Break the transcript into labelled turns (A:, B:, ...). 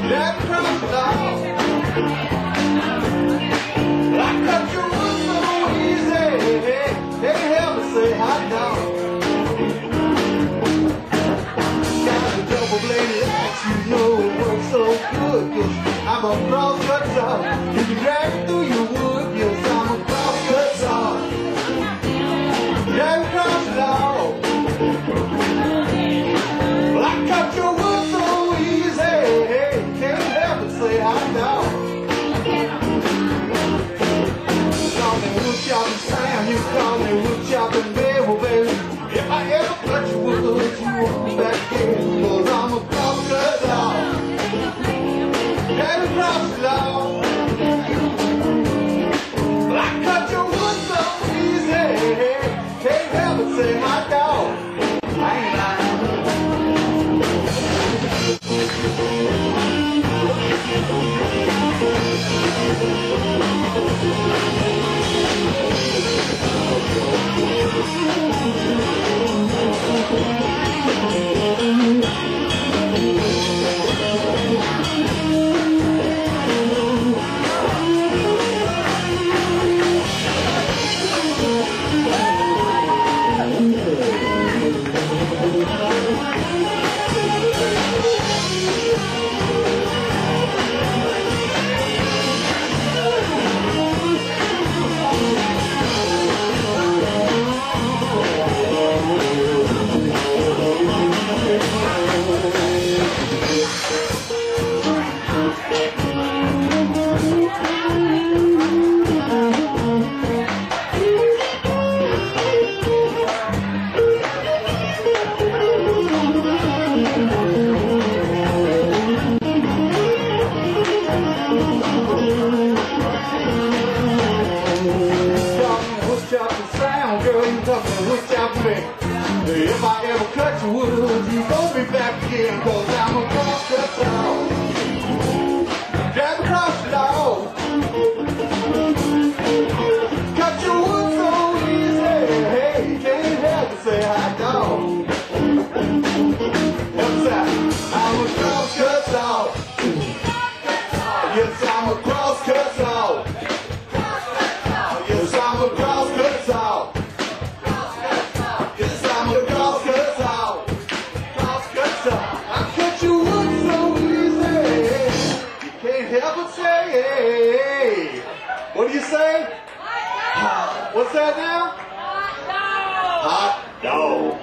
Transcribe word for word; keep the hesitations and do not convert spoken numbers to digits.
A: That cross law. I cut your wood so easy. Can't help but say hot dog. Got a double-bladed axe, you know it works so good. Cause I'm a cross-cut saw. If you drag it through your wood, yes, I'm a cross-cut saw. That cross law. Well, I cut your wood so easy. Can't help but say hot dog. Call me wood chopping Sam, you call me wood chopping Bill, well, baby. If I ever cut your wood, you won't be back again. Cause I'm a cross-cut law. That cross law. Well, I cut your wood so easy. Can't help but say hot dog. I ain't lying. If I ever cut your wood, you gon' be back again. Cause I'm a cross-cut dog. Drive across the dog. Cut your wood so easy. Hey, can't help but say hot dog. Help us out. I'm a cross-cut dog. Yes, I'm a cross-cut dog. Yes, I'm a cross-cut dog. Say, what do you say? Hot. What's that now? Hot dog. Hot dog.